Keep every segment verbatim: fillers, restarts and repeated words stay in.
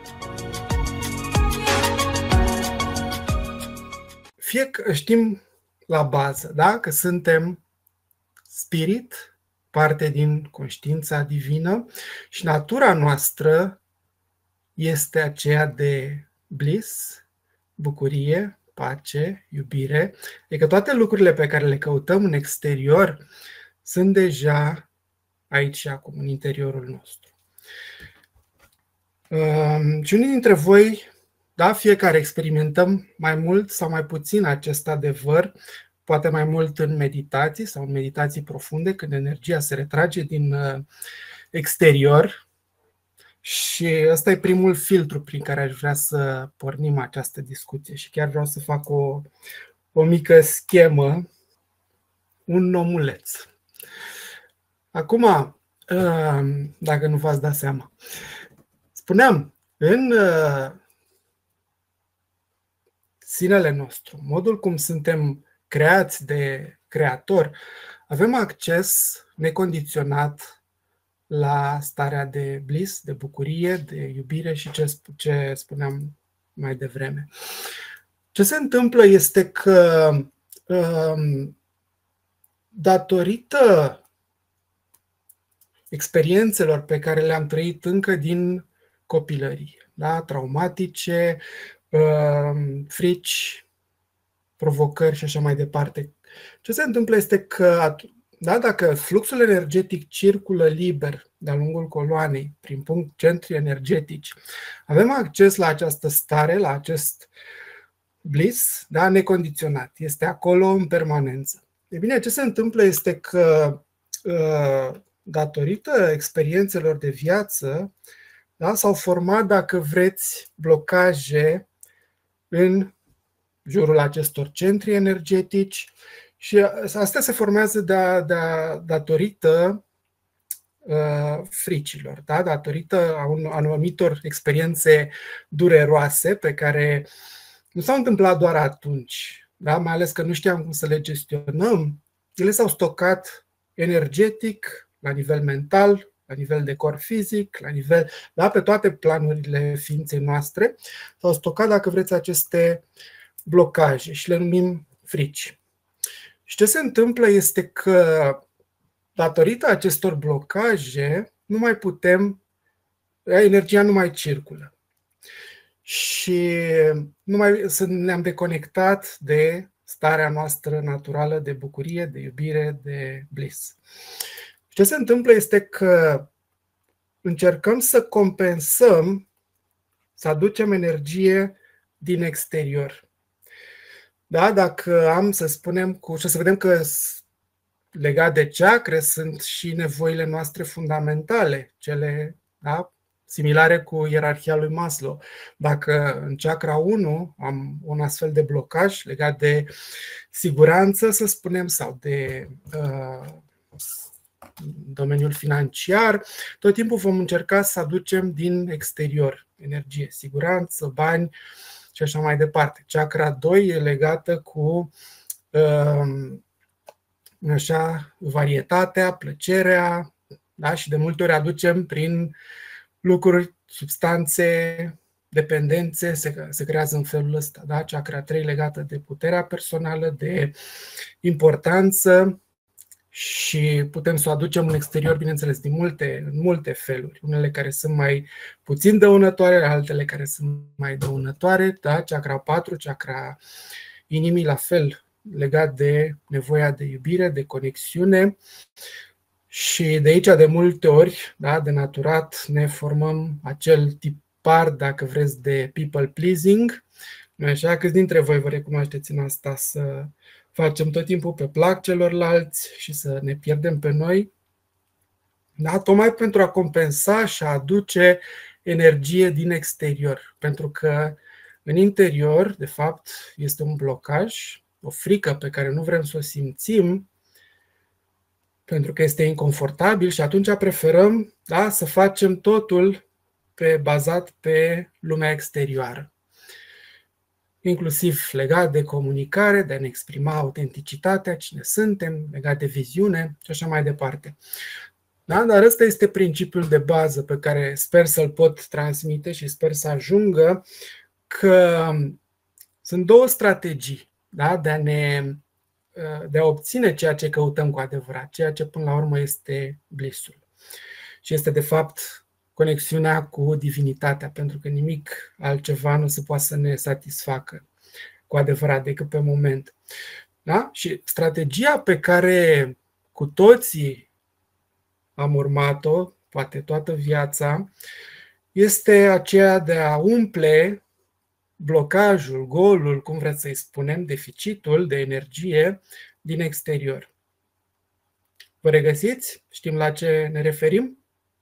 Fie că știm la bază, da? Că suntem spirit, parte din conștiința divină și natura noastră este aceea de bliss, bucurie, pace, iubire. Adică toate lucrurile pe care le căutăm în exterior sunt deja aici și acum, în interiorul nostru. Um, și unii dintre voi, da, fiecare experimentăm mai mult sau mai puțin acest adevăr, poate mai mult în meditații sau în meditații profunde, când energia se retrage din uh, exterior. Și ăsta e primul filtru prin care aș vrea să pornim această discuție. Și chiar vreau să fac o, o mică schemă, un omuleț. Acum, uh, dacă nu v-ați dat seama, spuneam, în uh, sinele nostru, modul cum suntem creați de Creator, avem acces necondiționat la starea de bliss, de bucurie, de iubire și ce, ce spuneam mai devreme. Ce se întâmplă este că um, datorită experiențelor pe care le-am trăit încă din copilărie, da? Traumatice, um, frici, provocări și așa mai departe. Ce se întâmplă este că, da, dacă fluxul energetic circulă liber de-a lungul coloanei, prin punct centri energetici, avem acces la această stare, la acest bliss, da, necondiționat. Este acolo în permanență. E bine, ce se întâmplă este că, datorită experiențelor de viață, da, s-au format, dacă vreți, blocaje în jurul acestor centri energetici și astea se formează de, de, datorită uh, fricilor, da? Datorită anumitor experiențe dureroase pe care nu s-au întâmplat doar atunci, da? Mai ales că nu știam cum să le gestionăm. Ele s-au stocat energetic, la nivel mental, la nivel de corp fizic, la nivel, da, pe toate planurile ființei noastre, s-au stocat, dacă vreți, aceste blocaje și le numim frici. Și ce se întâmplă este că, datorită acestor blocaje, nu mai putem, energia nu mai circulă. Și nu mai, ne-am deconectat de starea noastră naturală de bucurie, de iubire, de bliss. Ce se întâmplă este că încercăm să compensăm, să aducem energie din exterior. Da, dacă am să spunem cu, și o să vedem că legat de chakre sunt și nevoile noastre fundamentale, cele, da, similare cu ierarhia lui Maslow. Dacă în chakra unu am un astfel de blocaj legat de siguranță, să spunem, sau de uh, domeniul financiar, tot timpul vom încerca să aducem din exterior energie, siguranță, bani și așa mai departe. Chakra doi e legată cu așa, varietatea, plăcerea, da? Și de multe ori aducem prin lucruri, substanțe, dependențe, se, se creează în felul ăsta. Da? Chakra trei legată de puterea personală, de importanță și putem să o aducem în exterior, bineînțeles, din multe, în multe feluri. Unele care sunt mai puțin dăunătoare, altele care sunt mai dăunătoare. Da? Chakra patru, chakra inimii, la fel, legat de nevoia de iubire, de conexiune. Și de aici, de multe ori, da, de naturat, ne formăm acel tipar, dacă vreți, de people pleasing. Nu așa? Câți dintre voi vă recunoașteți în asta, să facem tot timpul pe plac celorlalți și să ne pierdem pe noi? Da? Tocmai pentru a compensa și a aduce energie din exterior. Pentru că în interior, de fapt, este un blocaj, o frică pe care nu vrem să o simțim, pentru că este inconfortabil și atunci preferăm, da, să facem totul pe, bazat pe lumea exterioară. Inclusiv legat de comunicare, de a ne exprima autenticitatea, cine suntem, legat de viziune și așa mai departe. Da? Dar ăsta este principiul de bază pe care sper să-l pot transmite și sper să ajungă, că sunt două strategii, da? de, a ne, de a obține ceea ce căutăm cu adevărat, ceea ce până la urmă este bliss-ul. Și este de fapt conexiunea cu divinitatea, pentru că nimic altceva nu se poate să ne satisfacă cu adevărat decât pe moment. Da? Și strategia pe care cu toții am urmat-o, poate toată viața, este aceea de a umple blocajul, golul, cum vreți să-i spunem, deficitul de energie din exterior. Vă regăsiți? Știm la ce ne referim?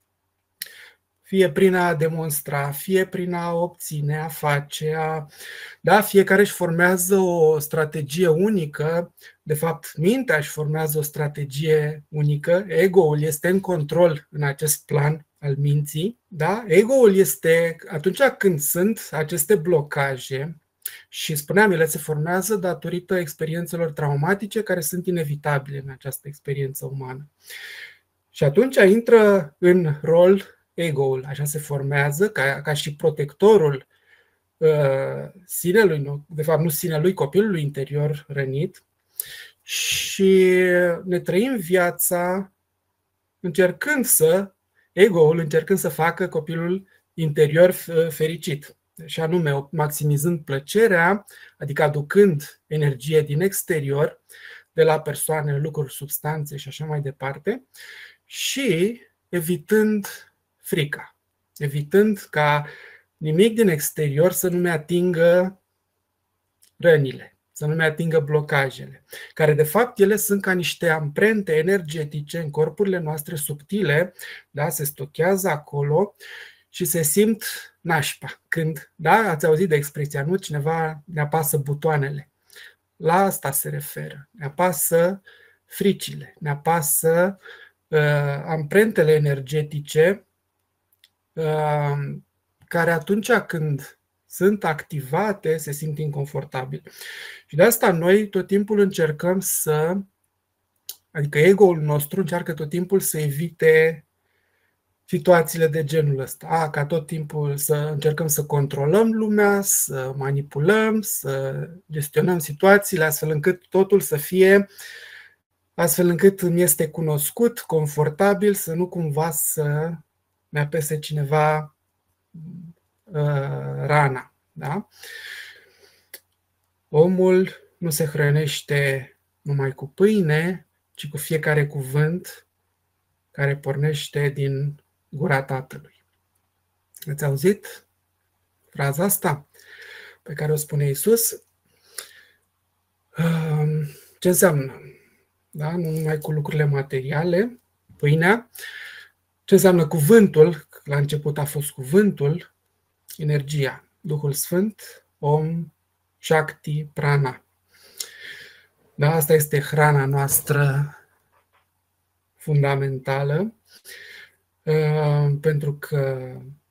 Fie prin a demonstra, fie prin a obține, a face, a... Da, fiecare își formează o strategie unică, de fapt mintea își formează o strategie unică, ego-ul este în control în acest plan al minții, da? Ego-ul este atunci când sunt aceste blocaje, și spuneam, ele se formează datorită experiențelor traumatice care sunt inevitabile în această experiență umană. Și atunci intră în rol ego-ul, așa se formează, ca, ca și protectorul uh, sinelui, de fapt nu sinelui, copilului interior rănit, și ne trăim viața încercând să, ego-ul încercând să facă copilul interior fericit. Și anume, maximizând plăcerea, adică aducând energie din exterior, de la persoane, lucruri, substanțe și așa mai departe, și evitând frica, evitând ca nimic din exterior să nu-mi atingă rănile, să nu-mi atingă blocajele, care de fapt ele sunt ca niște amprente energetice în corpurile noastre subtile, da, se stochează acolo și se simt nașpa. Când, da, ați auzit de expresia, nu? Cineva ne apasă butoanele. La asta se referă. Ne apasă fricile, ne apasă uh, amprentele energetice uh, care atunci când sunt activate se simt inconfortabil. Și de asta noi tot timpul încercăm să, adică ego-ul nostru încearcă tot timpul să evite situațiile de genul ăsta. A, ca tot timpul să încercăm să controlăm lumea, să manipulăm, să gestionăm situațiile astfel încât totul să fie astfel încât îmi este cunoscut, confortabil, să nu cumva să ne apese cineva uh, rana. Da? Omul nu se hrănește numai cu pâine, ci cu fiecare cuvânt care pornește din gura Tatălui. Ați auzit fraza asta pe care o spune Iisus? Ce înseamnă? Da? Nu numai cu lucrurile materiale, pâinea. Ce înseamnă cuvântul? La început a fost cuvântul, energia, Duhul Sfânt, Om, Shakti, Prana. Da? Asta este hrana noastră fundamentală, pentru că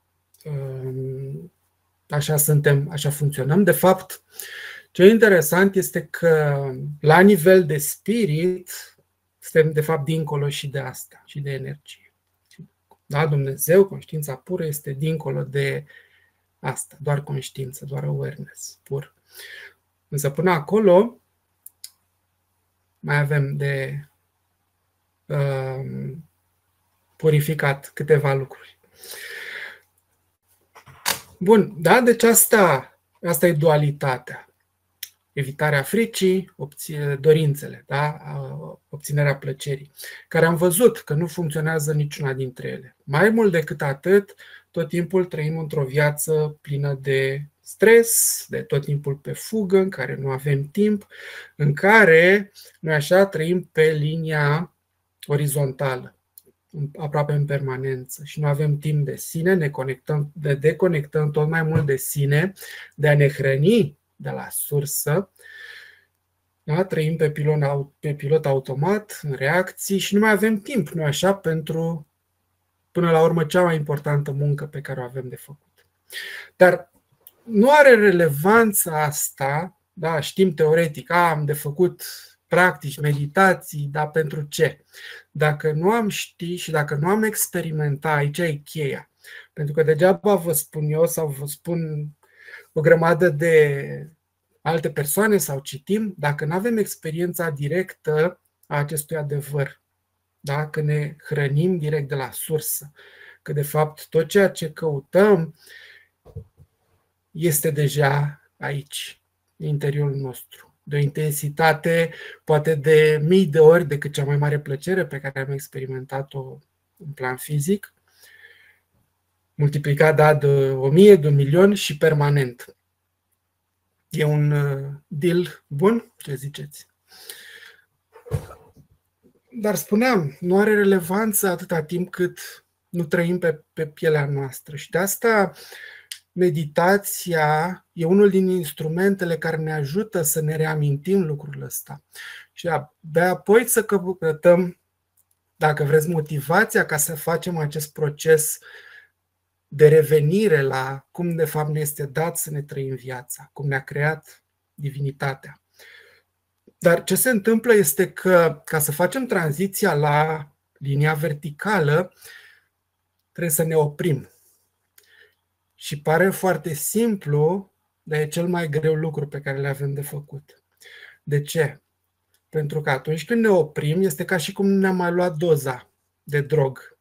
așa suntem, așa funcționăm. De fapt, ce e interesant este că la nivel de spirit suntem de fapt dincolo și de asta, și de energie. Da? Dumnezeu, conștiința pură, este dincolo de asta, doar conștiință, doar awareness pur. Însă până acolo mai avem de uh, purificat câteva lucruri. Bun, da? Deci asta, asta e dualitatea. Evitarea fricii, dorințele, da? Obținerea plăcerii, care am văzut că nu funcționează niciuna dintre ele. Mai mult decât atât, tot timpul trăim într-o viață plină de stres, de tot timpul pe fugă, în care nu avem timp, în care noi așa trăim pe linia orizontală, aproape în permanență, și nu avem timp de sine, ne conectăm, ne deconectăm tot mai mult de sine, de a ne hrăni de la sursă, da? Trăim pe pilot, pe pilot automat, în reacții, și nu mai avem timp, nu așa, pentru, până la urmă, cea mai importantă muncă pe care o avem de făcut. Dar nu are relevanță asta, da? Știm teoretic, a, am de făcut practici, meditații, dar pentru ce? Dacă nu am ști și dacă nu am experimentat, aici e cheia. Pentru că degeaba vă spun eu sau vă spun o grămadă de alte persoane sau citim, dacă nu avem experiența directă a acestui adevăr. Da? Că ne hrănim direct de la sursă. Că de fapt tot ceea ce căutăm este deja aici, în interiorul nostru. De o intensitate poate de mii de ori decât cea mai mare plăcere pe care am experimentat-o în plan fizic, multiplicat da, de o mie, de un milion și permanent. E un deal bun? Ce ziceți? Dar spuneam, nu are relevanță atâta timp cât nu trăim pe, pe pielea noastră. Și de asta meditația e unul din instrumentele care ne ajută să ne reamintim lucrul ăsta. Și abia apoi să căutăm, dacă vreți, motivația ca să facem acest proces de revenire la cum de fapt ne este dat să ne trăim viața, cum ne-a creat divinitatea. Dar ce se întâmplă este că ca să facem tranziția la linia verticală, trebuie să ne oprim. Și pare foarte simplu, dar e cel mai greu lucru pe care le avem de făcut. De ce? Pentru că atunci când ne oprim, este ca și cum ne-am mai luat doza de drog.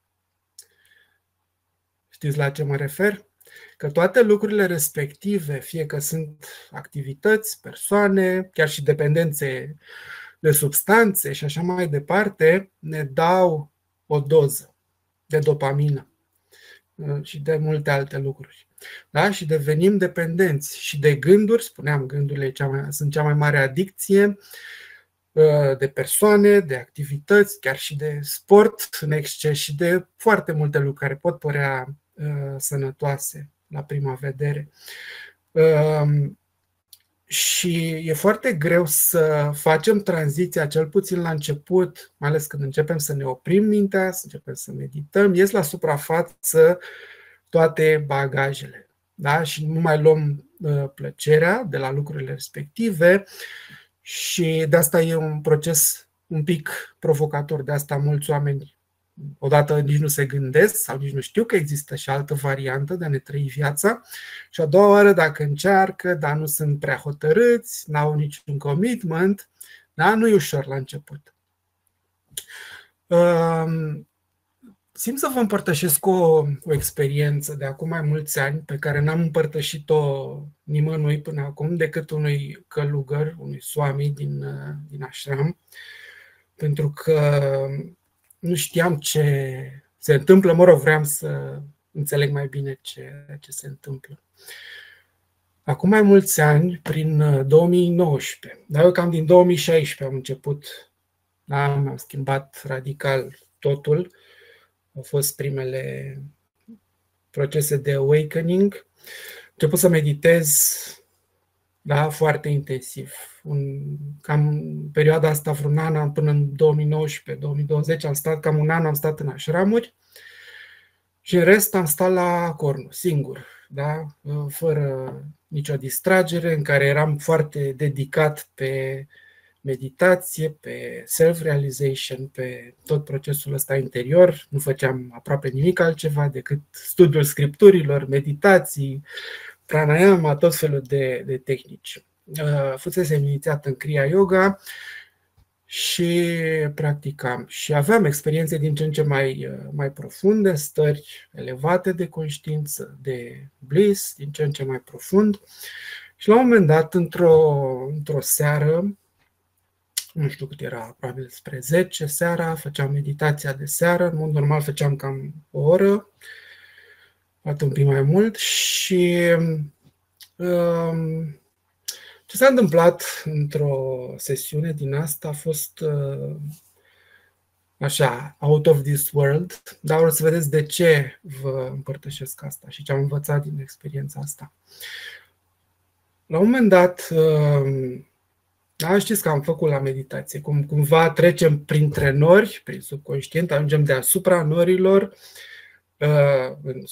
Știți la ce mă refer? Că toate lucrurile respective, fie că sunt activități, persoane, chiar și dependențe de substanțe și așa mai departe, ne dau o doză de dopamină și de multe alte lucruri. Da? Și devenim dependenți și de gânduri, spuneam, gândurile cea mai, sunt cea mai mare adicție, de persoane, de activități, chiar și de sport în exces și de foarte multe lucruri care pot părea uh, sănătoase la prima vedere. Uh, și e foarte greu să facem tranziția, cel puțin la început, mai ales când începem să ne oprim mintea, să începem să medităm, ies la suprafață toate bagajele. Da? Și nu mai luăm uh, plăcerea de la lucrurile respective. Și de asta e un proces un pic provocator, de asta mulți oameni odată nici nu se gândesc sau nici nu știu că există și altă variantă de a ne trăi viața și a doua oară dacă încearcă, dar nu sunt prea hotărâți, n-au niciun commitment, da? Nu e ușor la început. Simt să vă împărtășesc o, o experiență de acum mai mulți ani pe care n-am împărtășit-o nimănui până acum decât unui călugăr, unui swami din, din ashram, pentru că nu știam ce se întâmplă, mă rog, vreau să înțeleg mai bine ce, ce se întâmplă. Acum mai mulți ani, prin două mii nouăsprezece, dar eu cam din două mii șaisprezece am început, da, am schimbat radical totul. Au fost primele procese de awakening. Am început să meditez, da, foarte intensiv. Un, cam în perioada asta, vreun an, până în două mii nouăsprezece două mii douăzeci, am stat cam un an, am stat în ashramuri și în rest am stat la cornu, singur, da, fără nicio distragere, în care eram foarte dedicat pe meditație, pe self-realization, pe tot procesul ăsta interior. Nu făceam aproape nimic altceva decât studiul scripturilor, meditații, pranayama, tot felul de, de tehnici. Fusesem inițiat în Kriya Yoga și practicam. Și aveam experiențe din ce în ce mai, mai profunde, stări elevate de conștiință, de bliss, din ce în ce mai profund. Și la un moment dat, într-o, într-o seară, nu știu cât era, probabil spre zece seara, făceam meditația de seară, în mod normal făceam cam o oră, poate un pic mai mult și um, ce s-a întâmplat într-o sesiune din asta a fost uh, așa, out of this world, dar o să vedeți de ce vă împărtășesc asta și ce am învățat din experiența asta. La un moment dat, uh, da, știți că am făcut la meditație, cum cumva trecem printre nori, prin subconștient, ajungem deasupra norilor, în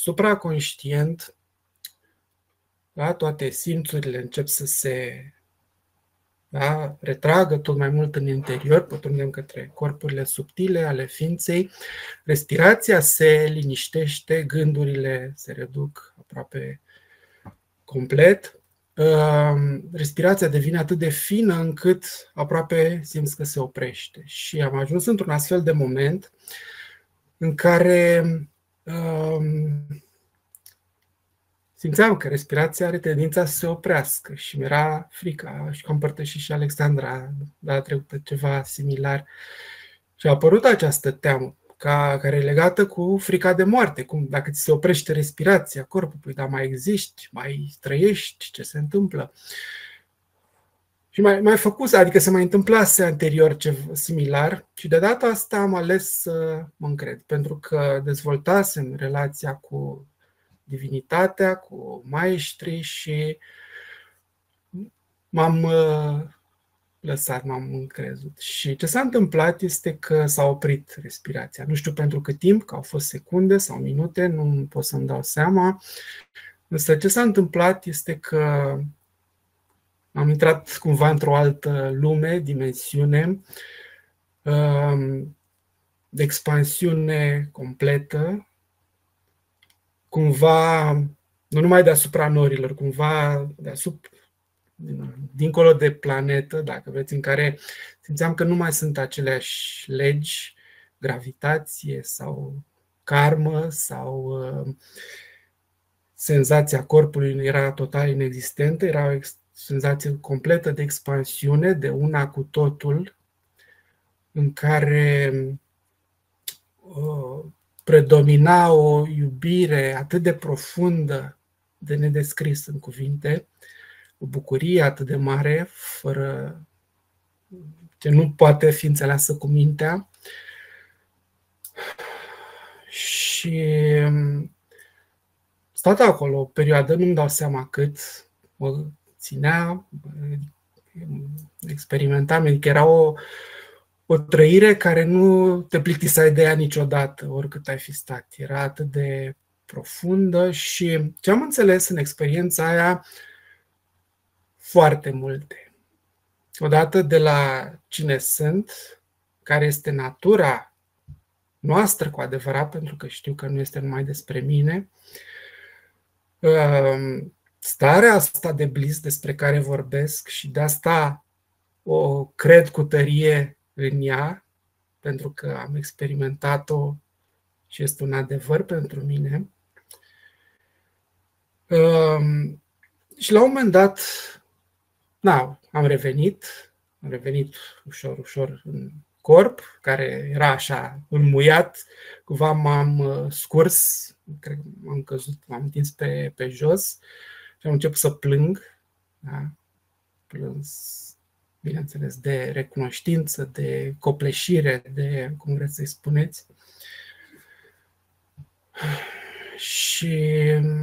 supraconștient, da, toate simțurile încep să se da? Retragă tot mai mult în interior, pătrundem către corpurile subtile ale ființei. Respirația se liniștește, gândurile se reduc aproape complet. Respirația devine atât de fină încât aproape simți că se oprește. Și am ajuns într-un astfel de moment în care um, simțeam că respirația are tendința să se oprească și mi-era frică. Și că am împărtășit și Alexandra data trecută ceva similar. Și a apărut această teamă, ca, care e legată cu frica de moarte. Cum dacă ți se oprește respirația, corpul, păi, dar mai existi, mai trăiești, ce se întâmplă? Și mai, mai făcut, adică se mai întâmplase anterior ceva similar și de data asta am ales să mă încred, pentru că dezvoltasem relația cu divinitatea, cu maestrii și m-am lăsat, m-am încrezut. Și ce s-a întâmplat este că s-a oprit respirația. Nu știu pentru cât timp, că au fost secunde sau minute, nu pot să-mi dau seama. Însă ce s-a întâmplat este că am intrat cumva într-o altă lume, dimensiune, de expansiune completă, cumva, nu numai deasupra norilor, cumva deasupra, dincolo de planetă, dacă vreți, în care simțeam că nu mai sunt aceleași legi, gravitație sau karmă sau uh, senzația corpului era total inexistentă, era o senzație completă de expansiune, de una cu totul, în care uh, predomina o iubire atât de profundă, de nedescris în cuvinte, o bucurie atât de mare, fără ce nu poate fi înțeleasă cu mintea. Și stat acolo o perioadă, nu-mi dau seama cât, mă ținea, experimentam, adică era o, o trăire care nu te plictiseai de ea niciodată, oricât ai fi stat. Era atât de profundă și ce am înțeles în experiența aia, foarte multe. Odată de la cine sunt, care este natura noastră cu adevărat, pentru că știu că nu este numai despre mine, starea asta de bliss despre care vorbesc și de asta o cred cu tărie în ea, pentru că am experimentat-o și este un adevăr pentru mine. Și la un moment dat, na, am revenit, am revenit ușor, ușor în corp, care era așa înmuiat, cumva m-am scurs, cred că m-am căzut, m-am întins pe, pe jos și am început să plâng, da? Plâns, bineînțeles, de recunoștință, de copleșire, de, cum vreți să-i spuneți. Și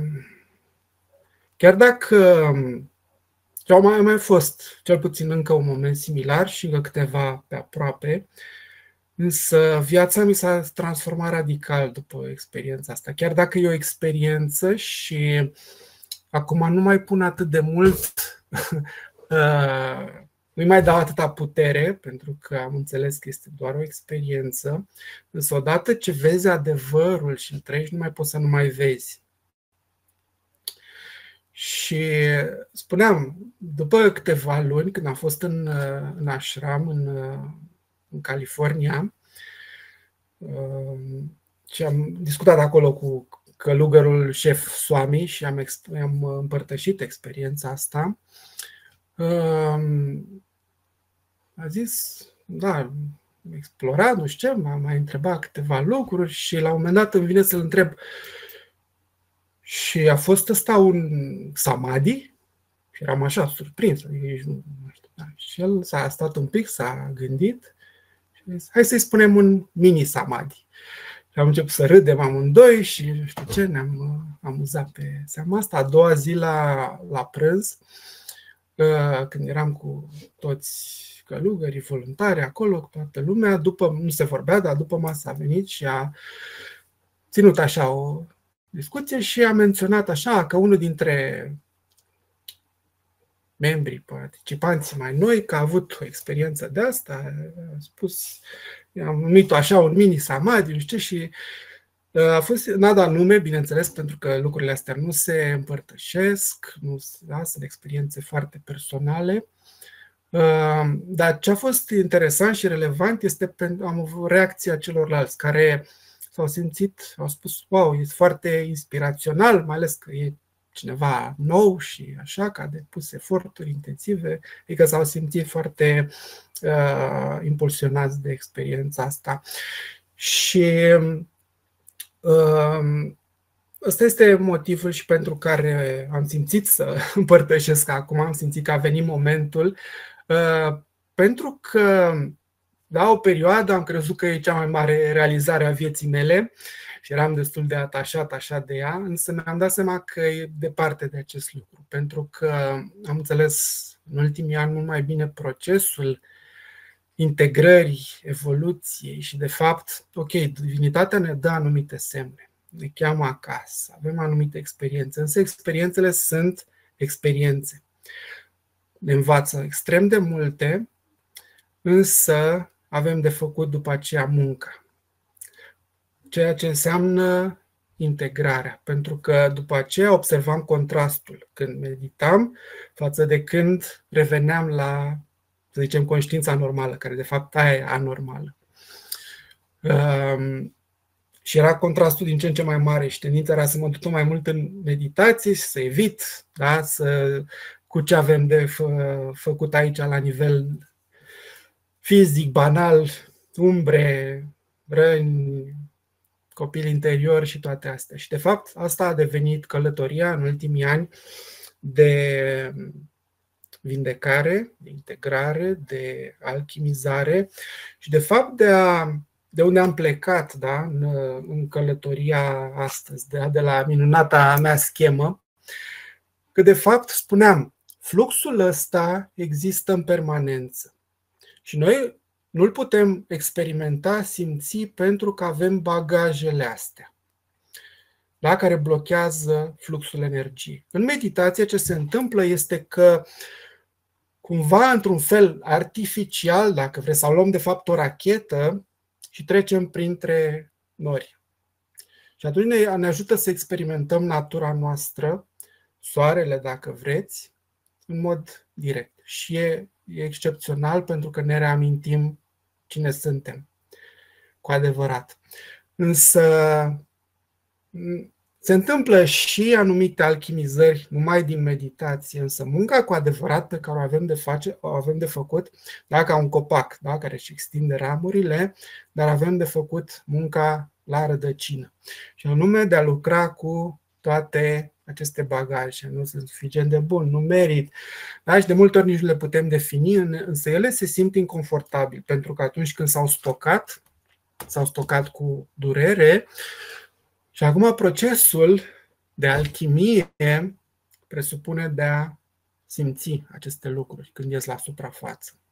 chiar dacă au mai, mai fost cel puțin încă un moment similar și încă câteva pe aproape, însă viața mi s-a transformat radical după experiența asta. Chiar dacă e o experiență și acum nu mai pun atât de mult, nu-i mai dau atâta putere, pentru că am înțeles că este doar o experiență, însă odată ce vezi adevărul și îl trăiești, nu mai poți să nu mai vezi. Și spuneam, după câteva luni, când am fost în, în ashram, în, în California, și am discutat acolo cu călugărul șef Swami și am, am împărtășit experiența asta, a zis, da, explorat, nu știu ce, m-a mai întrebat câteva lucruri și la un moment dat îmi vine să-l întreb, și a fost ăsta un samadhi? Și eram așa surprins. Adică, nu știu, da. Și el s-a stat un pic, s-a gândit și a zis, hai să-i spunem un mini samadhi. Și am început să râdem amândoi și nu știu ce, ne-am amuzat pe seama asta. A doua zi la, la prânz, când eram cu toți călugării voluntari acolo, cu toată lumea, după, nu se vorbea, dar după masă a venit și a ținut așa o discuție și a menționat așa că unul dintre membrii, participanții mai noi, că a avut o experiență de asta, a spus, am numit-o așa un mini samadhi, nu știu, și a fost, n-a dat nume, bineînțeles, pentru că lucrurile astea nu se împărtășesc, nu, da, sunt experiențe foarte personale. Dar ce a fost interesant și relevant este am avut reacția celorlalți care s-au simțit, au spus, wow, e foarte inspirațional, mai ales că e cineva nou și așa, că a depus eforturi intensive, adică s-au simțit foarte uh, impulsionați de experiența asta. Și uh, ăsta este motivul și pentru care am simțit să împărtășesc acum, am simțit că a venit momentul, uh, pentru că la o perioadă am crezut că e cea mai mare realizare a vieții mele și eram destul de atașat așa de ea, însă mi-am dat seama că e departe de acest lucru, pentru că am înțeles în ultimii ani mult mai bine procesul integrării, evoluției și de fapt, ok, divinitatea ne dă anumite semne, ne cheamă acasă, avem anumite experiențe, însă experiențele sunt experiențe. Ne învață extrem de multe, însă avem de făcut după aceea muncă. Ceea ce înseamnă integrarea, pentru că după aceea observam contrastul când meditam față de când reveneam la, să zicem, conștiința normală, care de fapt aia e anormală. Um, și era contrastul din ce în ce mai mare și tendința era să mă duc mai mult în meditație și să evit, da, să, cu ce avem de fă, făcut aici la nivel fizic, banal, umbre, răni, copil interior și toate astea. Și de fapt asta a devenit călătoria în ultimii ani de vindecare, de integrare, de alchimizare și de fapt de, a, de unde am plecat, da, în, în călătoria astăzi, de, de la minunata mea schemă, că de fapt spuneam, fluxul ăsta există în permanență și noi nu-l putem experimenta, simți, pentru că avem bagajele astea, da, care blochează fluxul energiei. În meditație ce se întâmplă este că cumva, într-un fel artificial, dacă vreți, sau luăm de fapt o rachetă și trecem printre nori. Și atunci ne, ne ajută să experimentăm natura noastră, soarele dacă vreți, în mod direct. Și e, e excepțional pentru că ne reamintim cine suntem, cu adevărat. Însă se întâmplă și anumite alchimizări numai din meditație, însă munca cu adevărat pe care o avem de, face, o avem de făcut, da, ca un copac, da, care își extinde ramurile, dar avem de făcut munca la rădăcină. Și anume de a lucra cu toate aceste bagaje. Nu sunt suficient de bun, nu merit. Da? Și de multe ori nici nu le putem defini, însă ele se simt inconfortabil, pentru că atunci când s-au stocat, s-au stocat cu durere. Și acum procesul de alchimie presupune de a simți aceste lucruri când ies la suprafață.